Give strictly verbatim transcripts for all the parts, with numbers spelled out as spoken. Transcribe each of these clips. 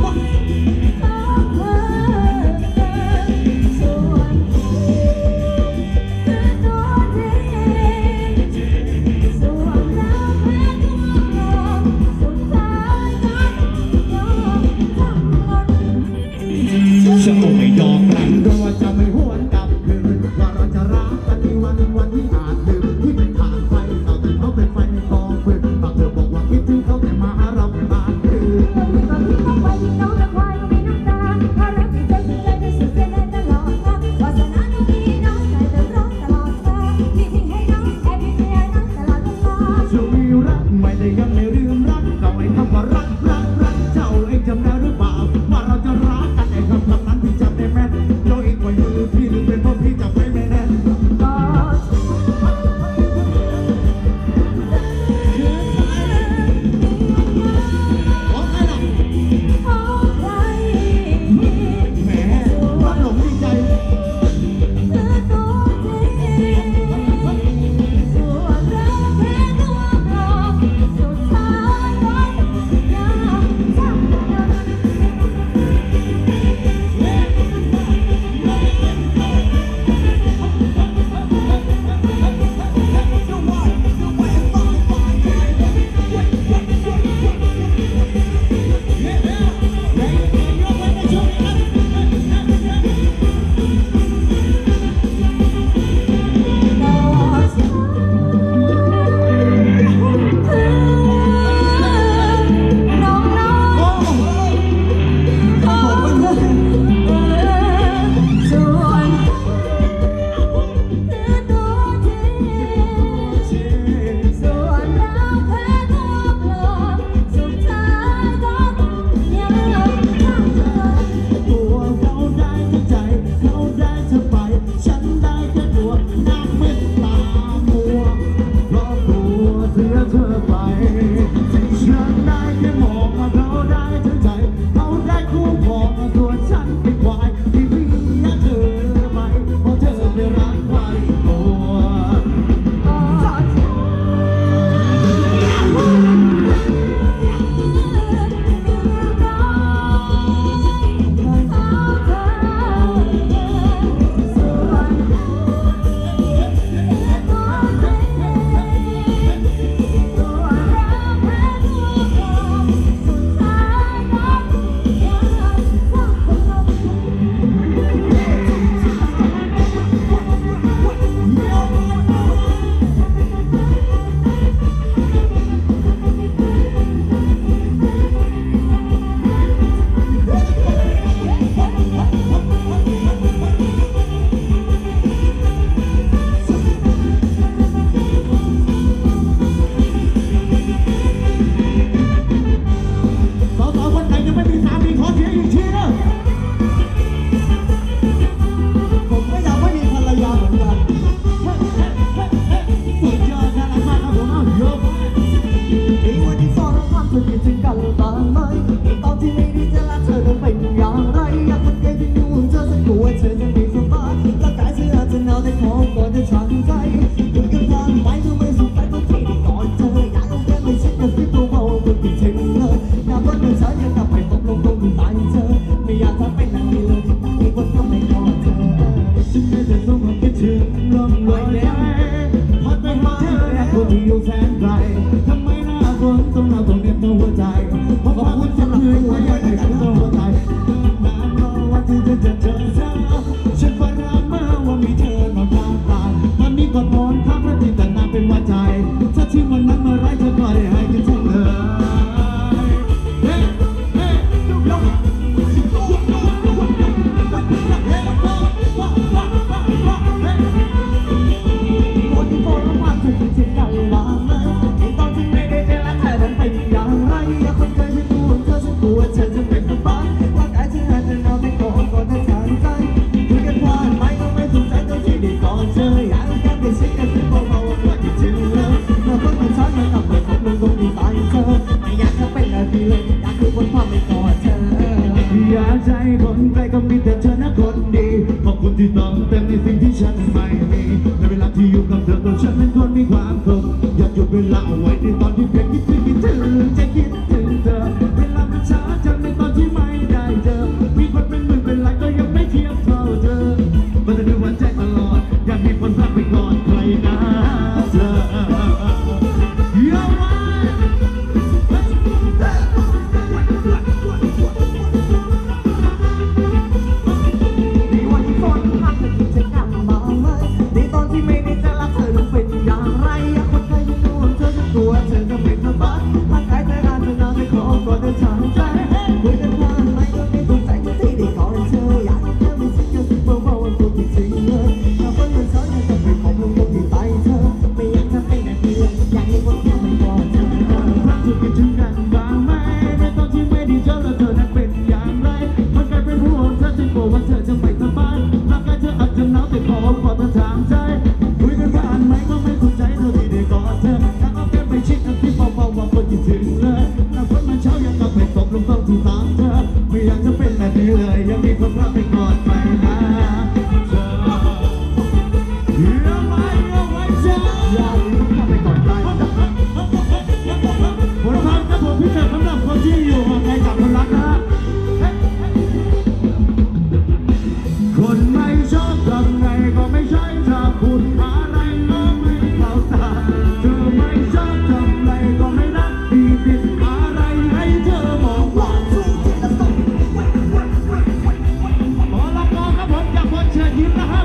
เวลามันช้าจังในตอนที่ไม่ไม่อยากจะเป็นแบบนี้เลยยังมีคนพาไปก่อนไปนะเธอเยอะไหมเยอะไหมเจ้าอยากพาไปก่อนไปผลพันครับผมพิเศษสำหรับคนที่อยู่ห่างไกลจากคนรักนะคนไม่ชอบทำไงก็ไม่ใช่ถ้าพูดอะไรก็ไม่เข้าตาเธอไม่ชอบทำไรก็ไม่รักดีผิดอะไรให้เธอมองว่าขอละกอครับผมจากคนเชิญยิ้มนะครับ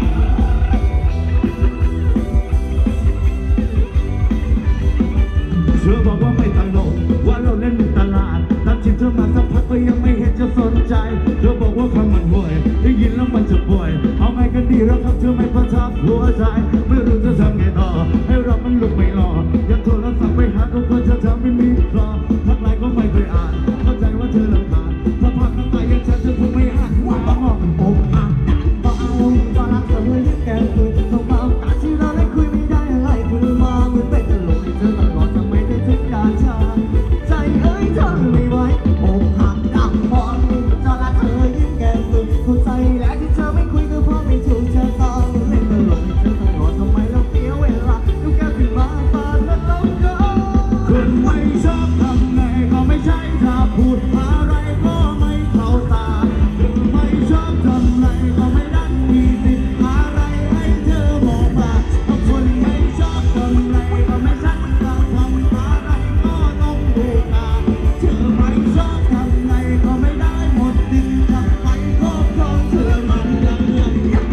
เธอบอกว่าไม่ตลกว่าเราเล่นตลาดตามจีบเธอมาสักพักก็ยังไม่เห็นจะสนใจเธอบอกว่าคำมันห่วยได้ยินแล้วมันจะป่วยเอาไงกันดีแล้วครับเธอไม่ประทับหัวใจไม่รู้จะทำไงต่อให้เรามันลุกไม่รออยากโทรศัพท์ไปหาทุกคนจะทำไม่มีคลอทักไลน์ก็ไม่เคยอ่านเข้าใจว่าเธอรำคาญถ้าพักน้ำตายังฉันเธอคงไม่หันมามองอกอ่างบ้าบ้ารักเธอยิ่งแก่คุยต้องเบาตาที่เราได้คุยไม่ได้อะไรคือมาเหมือนเป็นตลกให้เธอตลอดทำไมได้ถึงการชาใจเอ้ยเธอไม่ไหวอกหักดังมองจะรักเธอยิ่งแก่คุยเข้าใจแล้วที่เธอไม่คุยก็เพราะไม่ถูกชะตาเล่นตลกให้เธอตลอดทำไมเราเสียเวลาลูกแก้วขึ้นมาปาดแล้วเราก็คนไม่ชอบทำไงก็ไม่ใช่ถ้าพูดอะไรก็ไม่เข้าตาคนไม่ชอบทำไงก็ไม่ได้มีสิทธิ์อะไรให้เธอมองมาคนไม่ชอบทำไงก็ไม่ใช่ถ้าทำอะไรก็ต้องดูตาเธอไม่ชอบทำไงก็ไม่ได้หมดดินทำไปก็เพราะเธอมันยังยังยัง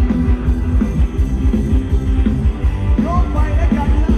โลกไปแล้วกันนะ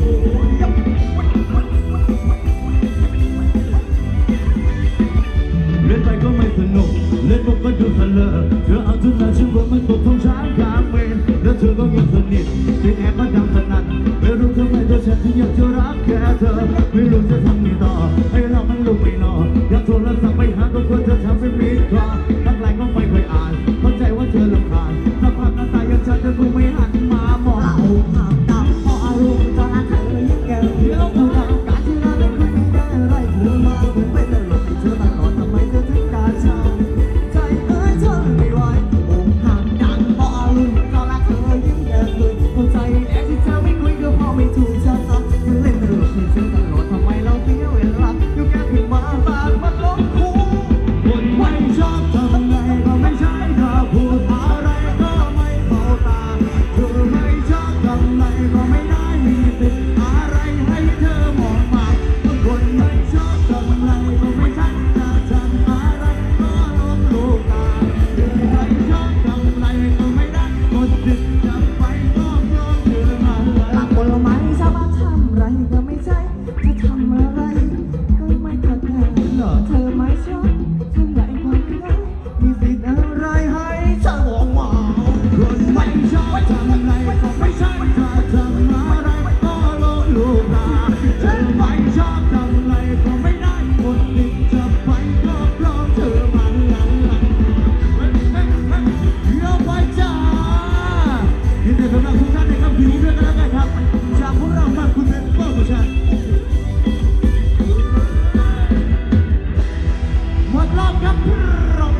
เล่นไปก็ไม่สนุกเล่นมุกก็ดูเสลอเธอเอาทุกนาชื่อว่ามันตกท้องช้างกลางเวรแล้วเธอก็ยังสนิทติดแอร์ก็ดังสนั่นไม่รู้ทำไมเธอฉันถึงอยากจะรักแค่เธอไม่รู้จะทำไงต่อให้เรามันลุกไม่รออยากโทรศัพท์ไปหาก็ควรจะทำเป็นมิตรค่ะทักไลน์ก็ไม่เคยอ่านเข้าใจว่าเธอรำคาญถ้าภาพหน้าตาอย่างฉันเธอคงไม่หันมามองเราหามดำพออารมณ์จะรักเธอยิ่งแก่เที่ยวผู้รักการที่เราได้คุยไม่ได้อะไรเธอมาเหมือนเป็นตลกให้เธอตลอดทำไมเธอถึงการชาใจเอ้ยเธอไม่ไหวอกหักดังพออารมณ์จะรักเธอยิ่งแก่เลยเข้าใจแล้วที่เธอไม่คุยก็เพราะไม่ถูกชะตาเธอเล่นตลกให้เธอตลอดทำไมเราเสียเวลาอยู่แค่ขึ้นมาตามันล้มคู่คนไม่ชอบทำไงก็ไม่ใช่ถ้าพูดอะไรก็ไม่เข้าตาเธอไม่ชอบทำไงก็ไม่ได้มีสิทธิ์อะไรให้เธอมองมาคนไม่ชอบทำไงก็ไม่ใช่ถ้าทำอะไรก็ล้มลูกตาเธอไม่ชอบทำไงก็ไม่ได้หมดสิทธิ์จะไปก็เพราะเธอมาหลักผลไม้ชาวบ้านทำไรก็ไม่ใช่ถ้าทำอะไรก็ไม่ขัดแย้งเธอไม่ชอบทำไงก็ไม่ได้มีสิทธิ์อะไรให้เธอมองว่าคนไม่ชอบทำไงก็ไม่ใช่ถ้าทำอะไรก็ล้มลูกตาเธอไม่ชอบทำไงก็ไม่ได้หมดสิทธิ์จะไปก็เพราะเธอมันนั่นแหละเยอะไปจ้ายินดีต้อนรับทุกท่านในค่ำคืนนี้ด้วยกันแล้วกันครับจากพวกเรามาคุณเป็นโปรโมชั่นหมดรอบครับรอบ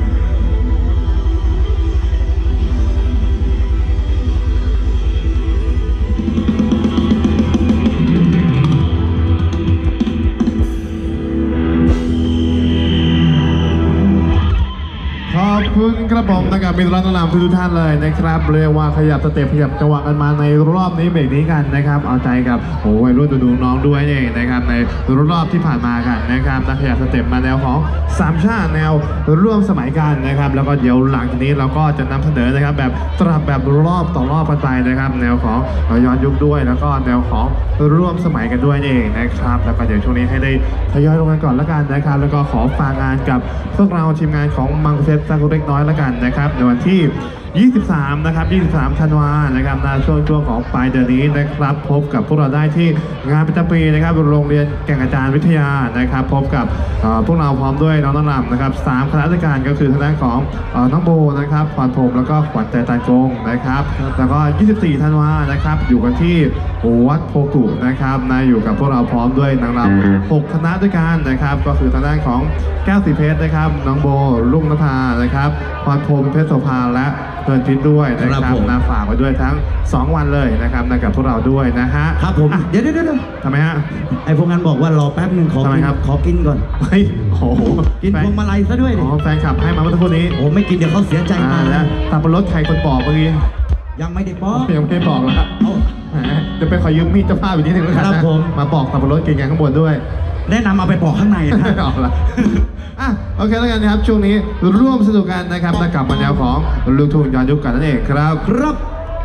ขอบคุณกระผมนะครับมีต้อนรับทุกท่านเลยนะครับเรียกว่าขยับสเต็ปขยับจังหวะกันมาในรอบนี้เบรกนี้กันนะครับเอาใจกับโอ้ยรุ่นดูน้องด้วยเองนะครับในรอบที่ผ่านมากันนะครับนักขยับสเต็ปมาแนวของสามชาติแนวร่วมสมัยกันนะครับแล้วก็เดี๋ยวหลังจากนี้เราก็จะนำเสนอนะครับแบบตรับแบบรอบต่อรอบกันไปนะครับแนวของย้อนยุคด้วยแล้วก็แนวของร่วมสมัยกันด้วยเองนะครับแล้วก็เดี๋ยวช่วงนี้ให้ได้ทยอยลงกันก่อนแล้วกันนะครับแล้วก็ขอฝากงานกับพวกเราทีมงานของมังเฟสสักเล็กน้อยแล้วกันนะครับในวันที่ยี่สิบสามนะครับยี่สิบสามธันวานะครับในช่วงช่วงของปลายเดือนนี้นะครับพบกับพวกเราได้ที่งานประจำปีนะครับโรงเรียนแก่งกระจานวิทยานะครับพบกับพวกเราพร้อมด้วยน้องน้ำลำนะครับสามคณะราชการก็คือทางด้านของน้องโบนะครับพรพรหมแล้วก็ขวัญใจตันกงนะครับแล้วก็ยี่สิบสี่ธันวานะครับอยู่กันที่วัดโพกุนะครับนะอยู่กับพวกเราพร้อมด้วยนางรำหกคณะด้วยกันนะครับก็คือทางด้านของแก้วสีเพชรนะครับน้องโบรุ่งนภานะครับพรพรหมเพชรโสภาและเพลินพิษด้วยนะครับนะฝากไว้ด้วยทั้งสองวันเลยนะครับนะกับพวกเราด้วยนะฮะครับผมเดี๋ยวเดี๋ยวเดี๋ยวทำไมฮะไอ้พวกนั้นบอกว่ารอแป๊บหนึ่งขอกินขอกินก่อนเฮ้ยโอ้โหกินพวงมาลัยซะด้วยดิอ๋อแฟนคลับให้มาเมื่อสักครู่นี้โอ้ไม่กินเดี๋ยวเขาเสียใจมาแล้วสับปะรดไทยคนปอกเมื่อกี้ยังไม่ได้ปอกยังไม่ได้ปอกแล้วจะไปขอยืมมีดเจ้าภาพอีกนิดนึงแล้วกันนะมาปอกสับปะรดกินกันข้างบนด้วยแนะนำเอาไปปอกข้างในนะออกละอ่ะโอเคแล้วกันนะครับช่วงนี้ร่วมสนุกกันนะครับและกับมาแนวของลูกทุ่งย้อนยุคกันนั่นเองครับครับ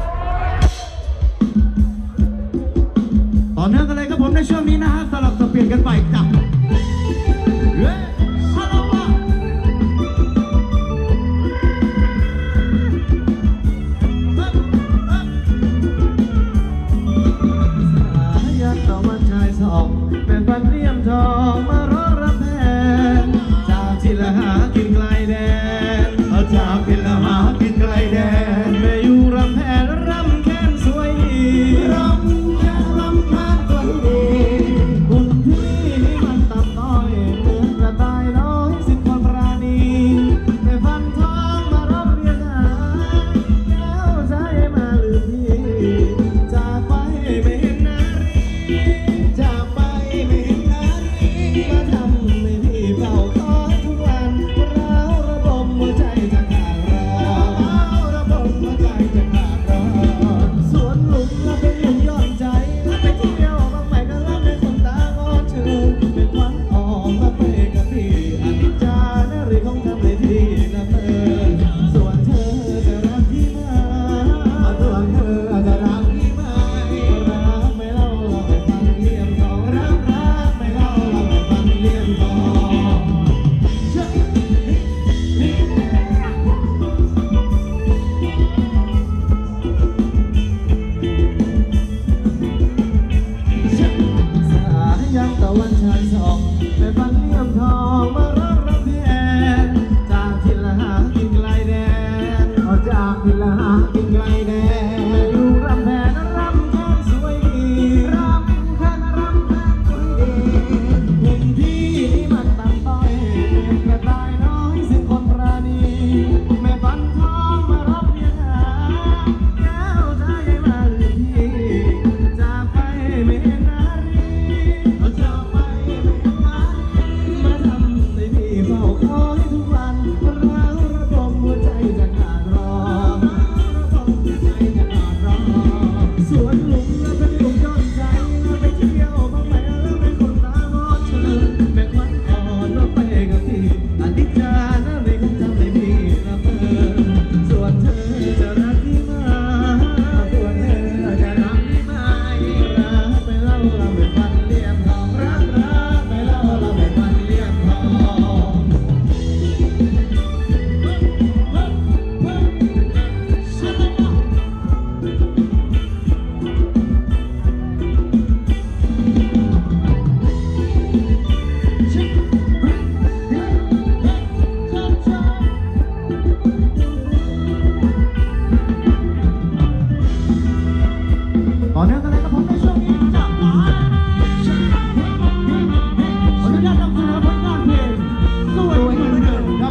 ต่อเนื่องกันเลยครับผมในช่วงนี้นะฮะสลับสับเปลี่ยนกันไปจ้ะเป็นฟันเลี่ยมทองมารอรับแทนจากที่ละหากินไกลแดนจากที่ละหากินไกลแดนแม่อยู่รำแพนรำแค้นสวยดีรำแค้นรำแค้นสวยดีคุณพี่นี่มันต่ำต้อยเหมือนกระต่ายน้อยสิ้นความปราณีแต่ฟันทองมารับเรียนหาแล้วใจมาลืมพี่จากไปไม่เห็นนารีจากไปไม่เห็นนารีมาทำให้พี่เฝ้าคอยทุกวันร้าวระบมหัวใจจะขาดร้าวระบมหัวใจจะขาดร้อนสวนหลุมแล้วเป็นหลุมย้อนใจไปเที่ยวบางใหม่ก็รับในคนตางอเชิญเป็นควันอ่อนมาไปกับพี่อนิจจานารีของทำให้พี่ละเมอส่วนเธอจะรักพี่ไหมส่วนเธอจะรักพี่ไหมรักไม่เล่าเราไปฟังเลี่ยมทองรักรักไม่เล่าเราไปฟังเลี่ยมทองสายยังตะวันชายส่องไปฟังเลี่ยมทองมารักรับแทนจากที่ละหากินไกลแดนจากที่ละหากินไกลแดนอยู่รำแพนรำแค้นสวยดีรำแค้นรำแค้นสวยดีหุ่นพี่นี่มันต่ำต้อยเป็นกระต่ายน้อยสิ้นคนปราณีแม่ฟันทองมารับเรียนหาแก้วใจมาลืมพี่จากไปไม่เห็นนารีจากไปไม่เห็นนารีมาทำให้พี่เฝ้าคอยทุกวันร้าวระบมหัวใจจะขาดร้อนระบมหัวใจจะขาดร้อนสวนหลุมแล้วเป็นหลุมย้อนใจไปเที่ยวบางแม่แล้วเป็นคนตางอเชิญเป็นควันอ่อนมาไปกับพี่อนิจจานารีของทำให้พี่ละเมอส่วนเธอจะรักพี่ไหมส่วนเธอจะรักพี่ไหมรักไม่เล่าเราไม่ฟันเลี่ยมทองรักรักไม่เล่าเราไม่ฟันเลี่ยมทองต่อเนื่องกันเลยครับผมในช่วงนี้จ้ะขออนุญาตนำเสนอผลงานเพลงสวยเหมือนเดิมครับ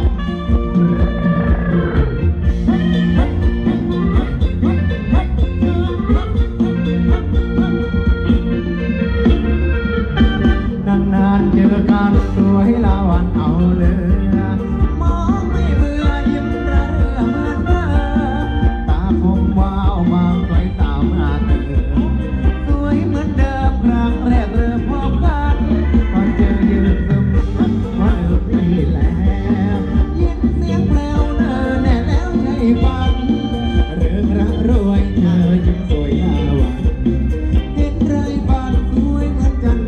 นานๆเจอกันสวยลาวันเอาเลยมองไม่เบื่อยิ้มระเรื่อเหมือนเดิมตาคมว้าวมากสวยตามหาเธอสวยเหมือนเดิมครั้งแรกเริ่มพบกันก่อนเจอยืนซึมว่าเออพี่แล้วยินเสียงแปลวเนอแน่แล้วใช่ฝันเรื่องรักรวยเธอจึงสวยยาวันเห็นไรฝันสวยเหมือนจันทร์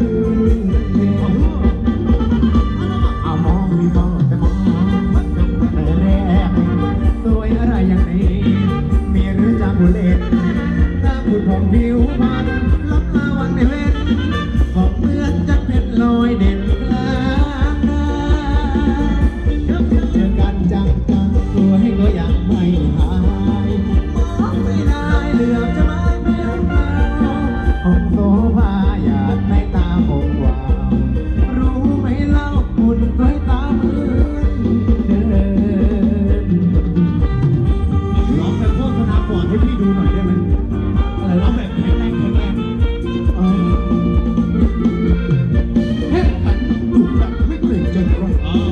เอามองมีมองแต่มองแต่แรกสวยอะไรอย่างนี้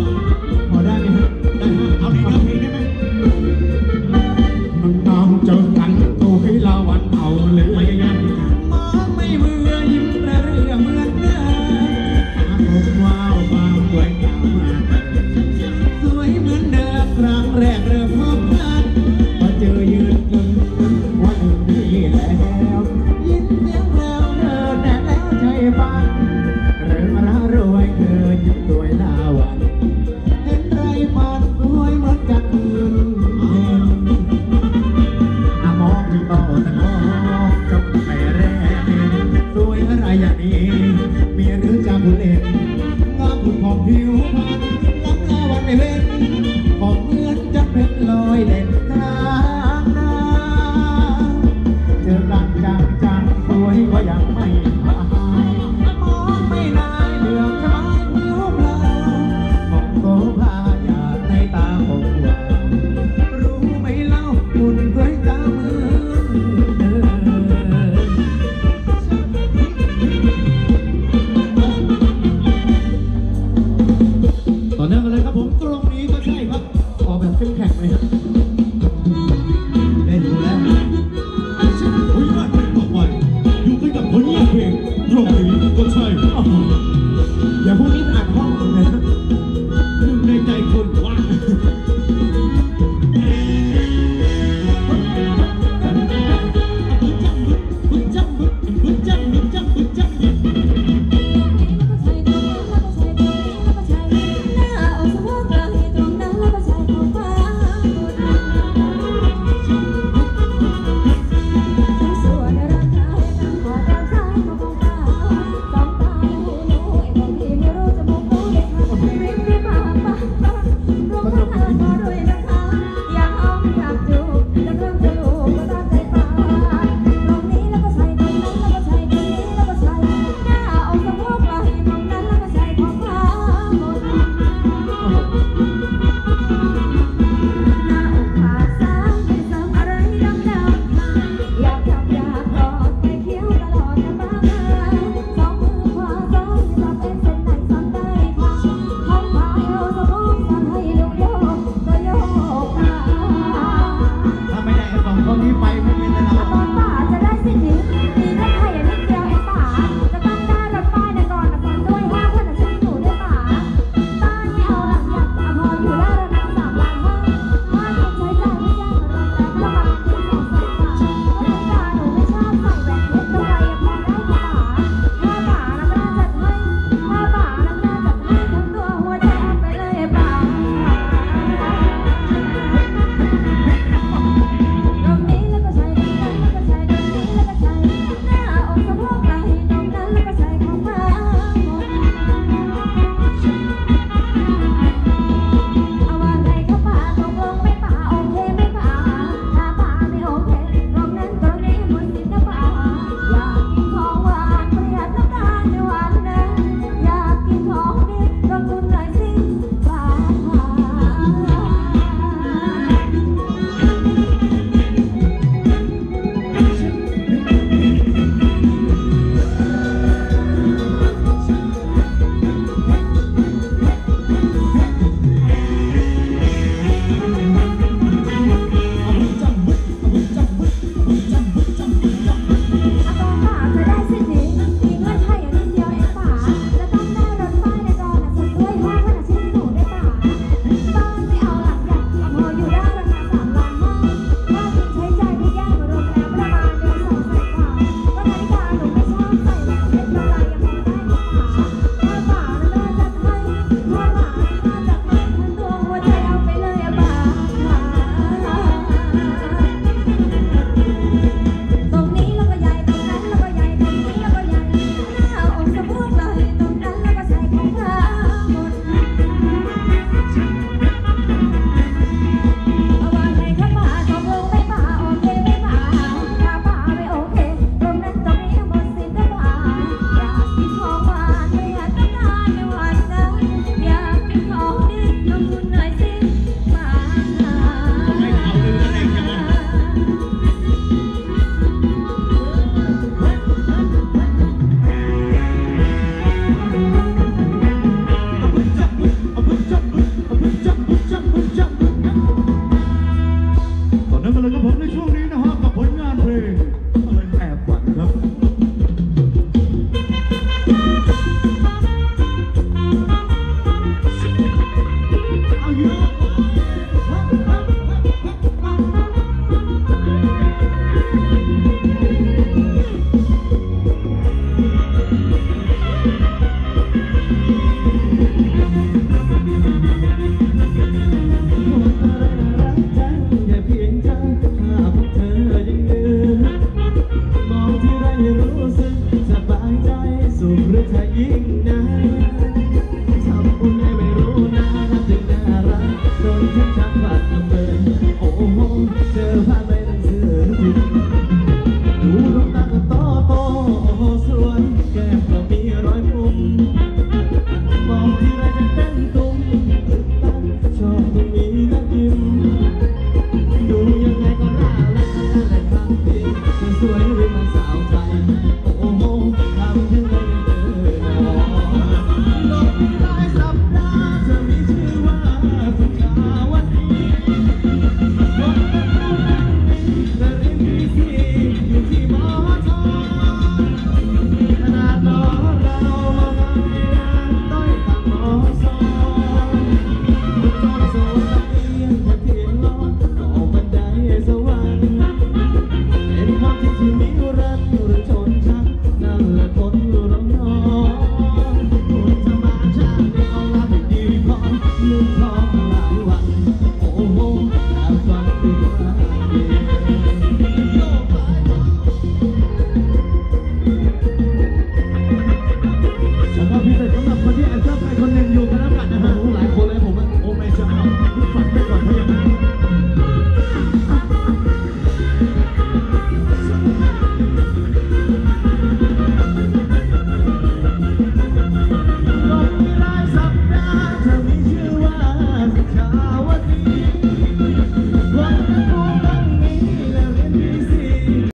พอได้ไหมฮะได้ฮะเอาในเนื้อเพลงได้ไหมน้องเจอกันตัวให้ลาวันเอาเลยพยายามมองไม่เบื่อยิ้มระเรื่อเหมือนเดิมหาผมว้าวบางด้วยกาวมาสวยเหมือนเดิมครั้งแรกเริ่มพบกันพอเจอยืนจนวันหนึ่งนี่แล้วยินเสียงแววเธอแน่แล้วใจฟังเริ่มร่ารวยเธอยิ้มสวยลาวันเห็นไรฝันสวยเหมือนกันคืนเย็นอามองที่ต่อตะกองจบไปแรกสวยอะไรอย่างนี้มีหรือจะผู้เล่นงามคุณของผิวพรรณล้ำลาวันในเว้นของเหมือนจะเป็นลอยเด่นกลางนาเจอกันจังจังสวยก็ยังไม่หายมองไม่นายเหลือกจะไม้ผิวเปล่าของโสภาอยากในตาผมว่ารู้ไหมเล่าคุณเคยจำเหมือนเดิมต่อเนื่องกันเลยครับผมตรงนี้ก็ใช่ครับออกแบบเข้มแข็งเลยครับ